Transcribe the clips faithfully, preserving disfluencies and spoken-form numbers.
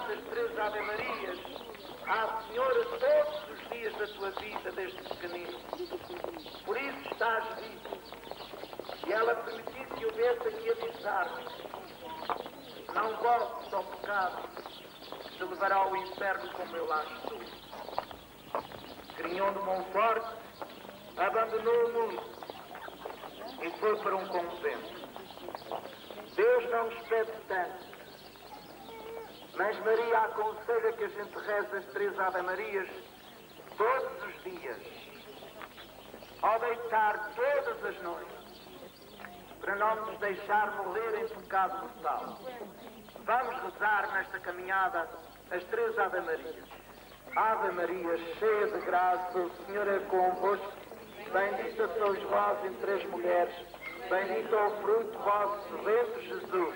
as três Ave-Marias à Senhora todos os dias da tua vida, desde pequenino. Por isso estás vivo. E ela permitiu que eu viesse aqui avisar-me. Não voltes ao pecado, que te levará ao inferno como eu lá estou. Grignon de Montfort abandonou o mundo e foi para um convento. Deus não nos pede tanto, mas Maria aconselha que a gente reze as três Ave-Marias todos os dias, ao deitar todas as noites, para não nos deixar morrer em pecado mortal. Vamos rezar nesta caminhada as três Ave-Marias. Ave Maria, cheia de graça, o Senhor é convosco. Bendita sois vós entre as mulheres. Bendito é o fruto do vosso ventre, Jesus.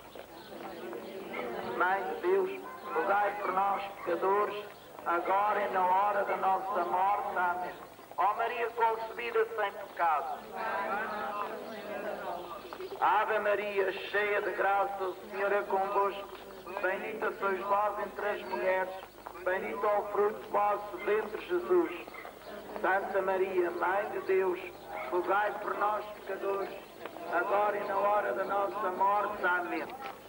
Mãe de Deus, rogai por nós, pecadores, agora e na hora da nossa morte. Amém. Ó Maria concebida sem pecado. Ave Maria, cheia de graça, o Senhor é convosco. Bendita sois vós entre as mulheres. Bendito é o fruto do vosso ventre, Jesus. Santa Maria, Mãe de Deus, rogai por nós, pecadores, agora e na hora da nossa morte. Amém.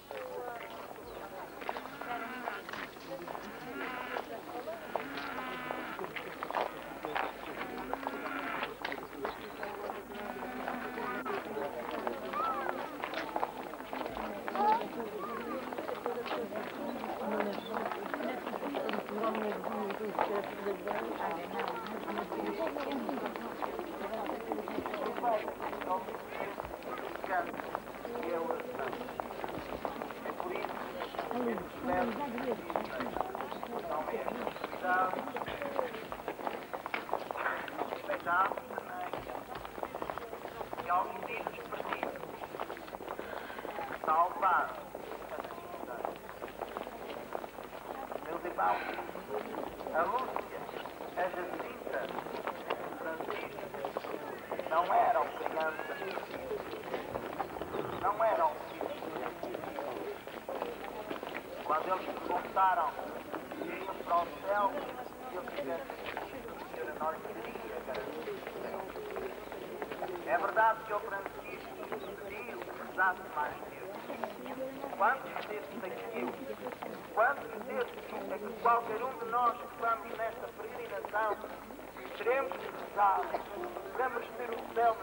A Lúcia, a Jacinta, o Francisco, não eram crianças, não eram filhos. Quando eles perguntaram se iam para o céu, eu disse, Senhora, nós queria garantir o céu. É verdade que o Francisco pediu que rezasse mais Deus. Quantos desses aqui, quantos desses é que qualquer um de nós que vamos nesta peregrinação teremos que rezar, teremos ter o céu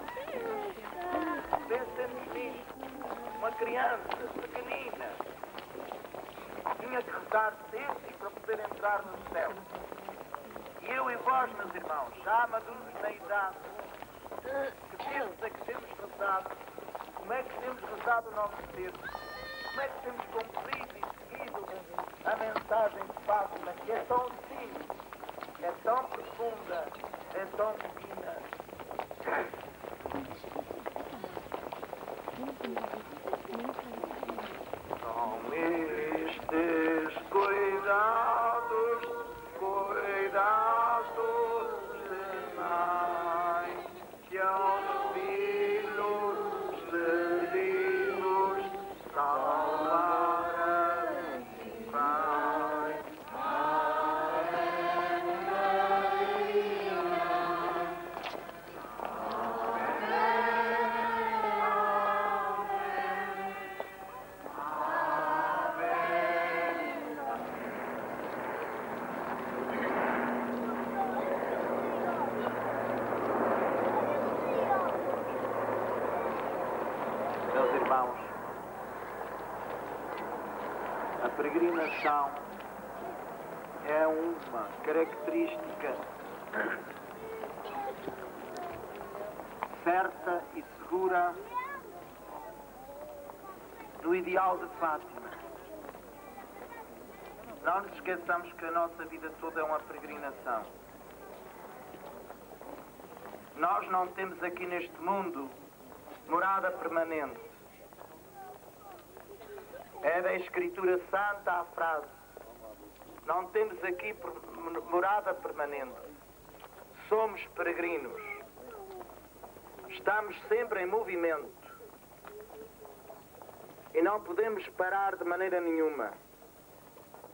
na pensemos nisto. Uma criança pequenina tinha que rezar sempre para poder entrar no céu. E eu e vós, meus irmãos, já maduros na idade, que termos é que temos rezado, como é que temos rezado o nosso terço? Como é que temos cumprido e seguido a mensagem de Fátima, que é tão simples, é tão profunda, é tão divina? Com estes cuidados, cuidados de mãe, que aos filhos perdidos salvar a mim vai. Meus irmãos, a peregrinação é uma característica certa e segura do ideal de Fátima. Não nos esqueçamos que a nossa vida toda é uma peregrinação. Nós não temos aqui neste mundo morada permanente. É da Escritura Santa a frase: não temos aqui morada permanente. Somos peregrinos. Estamos sempre em movimento. E não podemos parar de maneira nenhuma.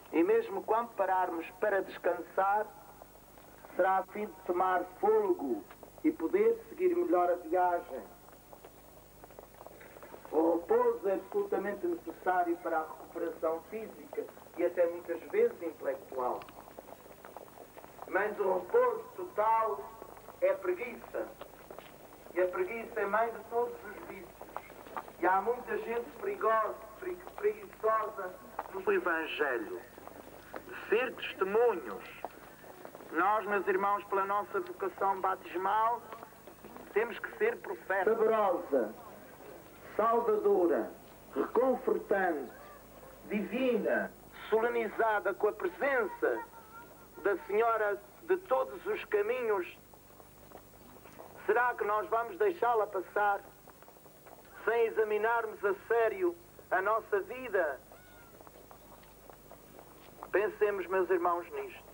E mesmo quando pararmos para descansar, será a fim de tomar fôlego e poder seguir melhor a viagem. O repouso é absolutamente necessário para a recuperação física e até muitas vezes intelectual. Mas o repouso total é preguiça. E a preguiça é mãe de todos os vícios. E há muita gente perigosa, preguiçosa no Evangelho. De ser testemunhos. Nós, meus irmãos, pela nossa vocação batismal, temos que ser profetas. Saborosa, salvadora, reconfortante, divina, solenizada com a presença da Senhora de todos os caminhos. Será que nós vamos deixá-la passar sem examinarmos a sério a nossa vida? Pensemos, meus irmãos, nisto.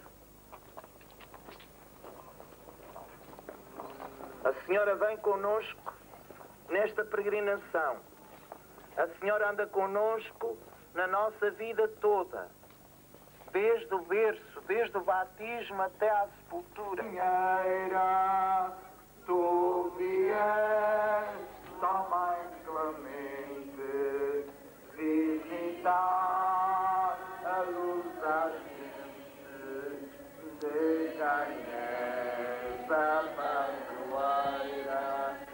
A Senhora vem conosco nesta peregrinação. A Senhora anda conosco na nossa vida toda. Desde o berço, desde o batismo até à sepultura. Tu vieste, ó Mãe clemente, visitar a luz da gente, de quem és a padroeira,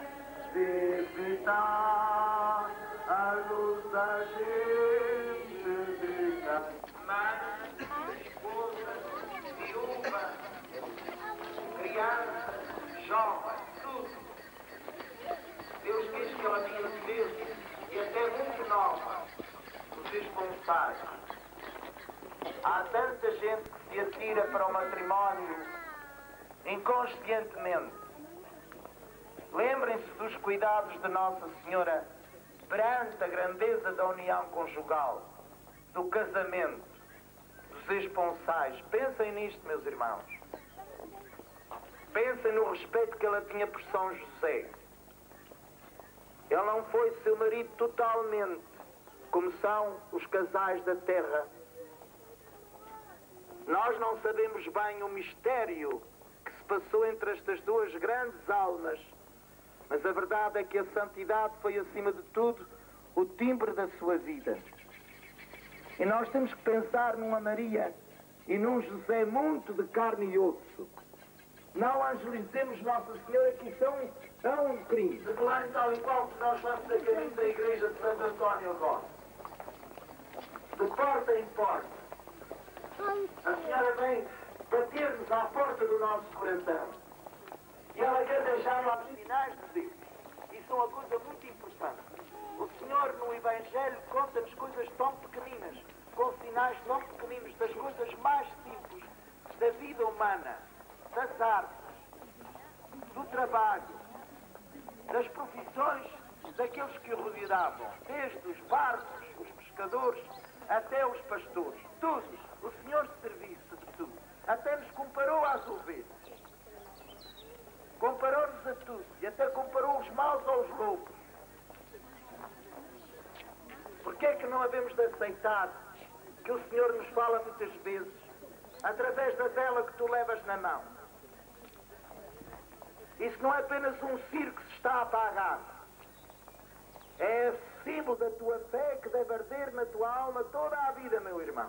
visitar a luz da gente, de quem mãe, esposa, viúva, criança, jovem, tudo. Deus quis que ela tinha vivesse, e até muito nova, os esponsais. Há tanta gente que se atira para o matrimónio inconscientemente. Lembrem-se dos cuidados de Nossa Senhora perante a grandeza da união conjugal, do casamento, dos esponsais. Pensem nisto, meus irmãos. Pensem no respeito que ela tinha por São José. Ele não foi seu marido totalmente, como são os casais da terra. Nós não sabemos bem o mistério que se passou entre estas duas grandes almas, mas a verdade é que a santidade foi, acima de tudo, o timbre da sua vida. E nós temos que pensar numa Maria e num José muito de carne e osso. Não angelicemos Nossa Senhora, que isso é um, é um crime. Declarem tal e qual que nós vamos a caminho da igreja de Santo António agora. De porta em porta. A Senhora vem bater-nos à porta do nosso coração. E ela quer deixar-nos sinais de Deus. Isso é uma coisa muito importante. O Senhor no Evangelho conta-nos coisas tão pequeninas, com sinais tão pequeninos, das coisas mais simples da vida humana, das artes, do trabalho, das profissões daqueles que o rodeavam, desde os barcos, os pescadores, até os pastores. Todos. O Senhor serviu-se de tudo. Até nos comparou às ovelhas. Comparou-nos a tudo. E até comparou os maus aos loucos. Porquê é que não havemos de aceitar que o Senhor nos fala muitas vezes através da vela que tu levas na mão? Isso não é apenas um circo que se está a apagar. É símbolo da tua fé que deve arder na tua alma toda a vida, meu irmão.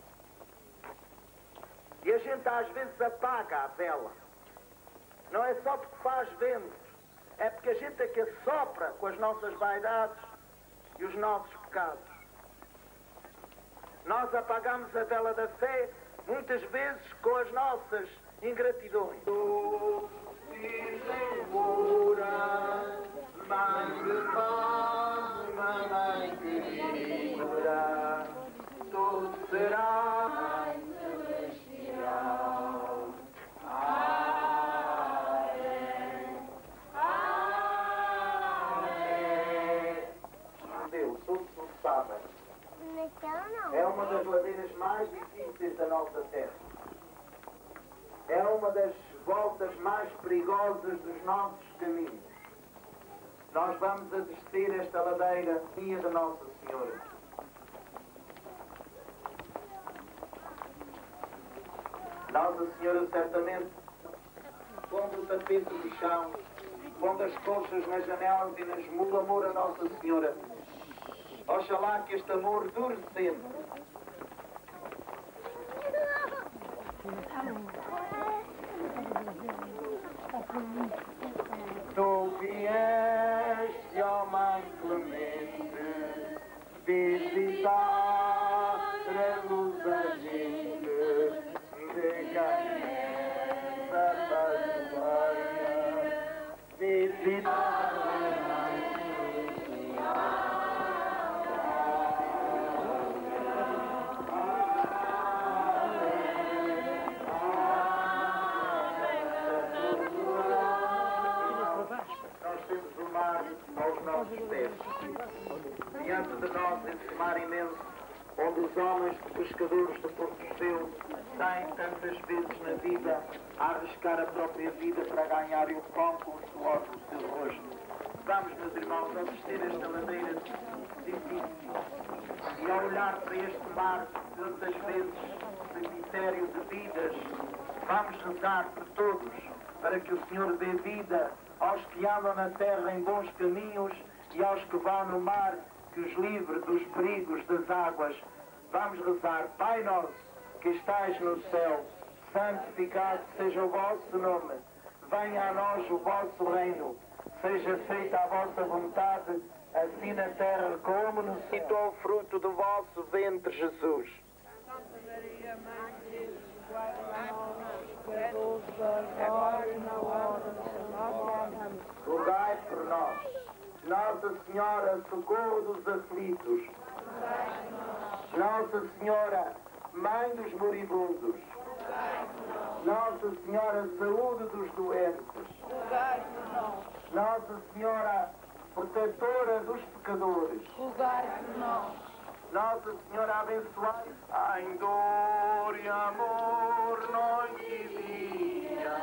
E a gente às vezes apaga a vela. Não é só porque faz vento, é porque a gente é que assopra com as nossas vaidades e os nossos pecados. Nós apagamos a vela da fé muitas vezes com as nossas ingratidões. Tu, Senhora, Mãe de paz, Mãe querida, tu serás celestial. Amém. Amém. Deus, todos o sabem. É uma das ladeiras mais difíceis da nossa terra. É uma das voltas mais perigosas dos nossos caminhos. Nós vamos a descer esta ladeira, dia da Nossa Senhora. Nossa Senhora certamente pondo o tapete no chão, pondo as colchas nas janelas e nas mulas, amor a Nossa Senhora. Oxalá que este amor dure sempre. Tu vieste, ó Mãe Clemente, visitar a luz da gente, de cabeça padroeira, visitar aos nossos pés. Diante de nós esse mar imenso, onde os homens pescadores de Portoseu têm tantas vezes na vida a arriscar a própria vida para ganharem o pão com o suor do seu rosto. Vamos, meus irmãos, assistir a esta ladeira difícil e a olhar para este mar tantas vezes cemitério de vidas, vamos rezar por todos para que o Senhor dê vida aos que andam na terra em bons caminhos e aos que vão no mar, que os livre dos perigos das águas. Vamos rezar. Pai nosso, que estais no céu, santificado seja o vosso nome. Venha a nós o vosso reino. Seja feita a vossa vontade, assim na terra como no céu. E o fruto do vosso ventre, Jesus. Santa Maria, Mãe de Deus, guarda nós, pecadores, agora e na hora da nossa morte. Rogai por nós. Nossa Senhora, socorro dos aflitos. Nossa Senhora, Mãe dos moribundos. Nossa Senhora, saúde dos doentes. Nossa Senhora, protetora dos pecadores. Nossa Senhora, abençoai. Em dor e amor, noite e dia.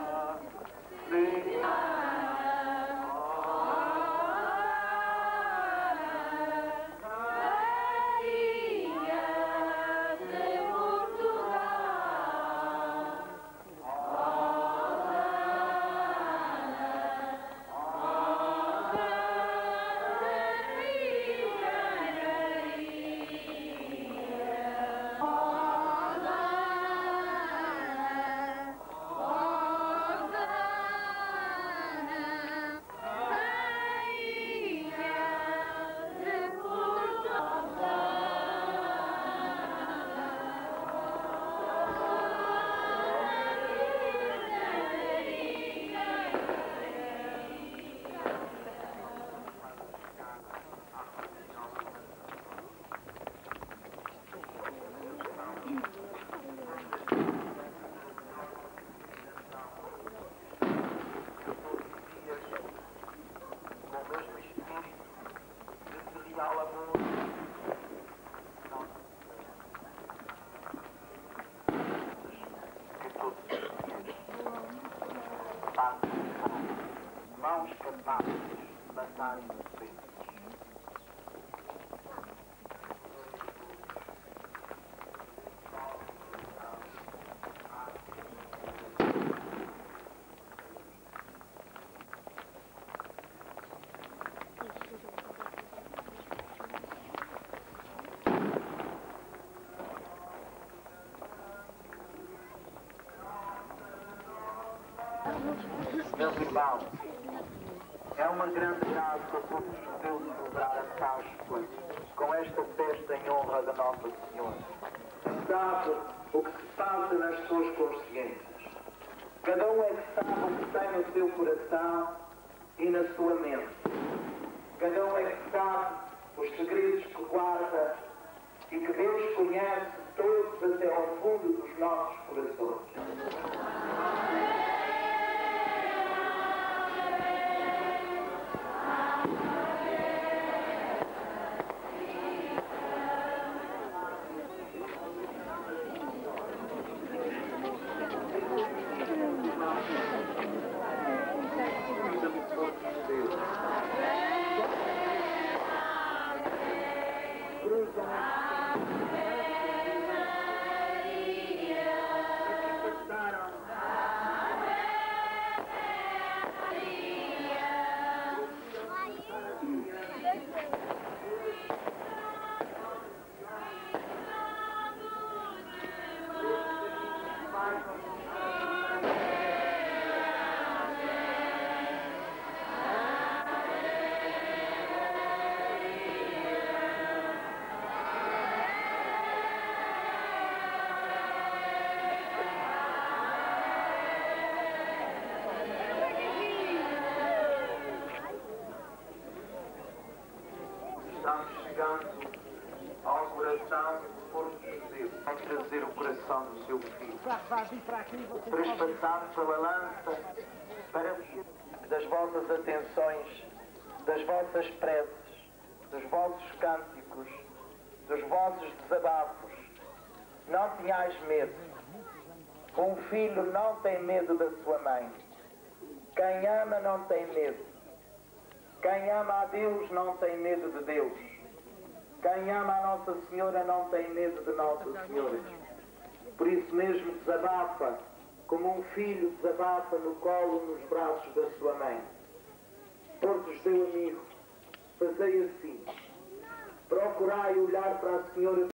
Mãos capazes de passarem os ventos. Meus irmãos, é uma grande graça por nos poder celebrar a Páscoa com esta festa em honra da Nossa Senhora. Sabe o que se passa nas suas consciências. Cada um é que sabe o que tem no seu coração e na sua mente. Cada um é que sabe os segredos que guarda e que Deus conhece todos até ao fundo dos nossos corações. Cruz coração do seu filho, trespassado pela lança para das vossas atenções, das vossas preces, dos vossos cânticos, dos vossos desabafos. Não tenhais medo. Um filho não tem medo da sua mãe. Quem ama não tem medo. Quem ama a Deus não tem medo de Deus. Quem ama a Nossa Senhora não tem medo de Nossa Senhora. Por isso mesmo desabafa, como um filho desabafa no colo, nos braços da sua mãe. Portos, seu amigo, fazei assim. Procurai olhar para a Senhora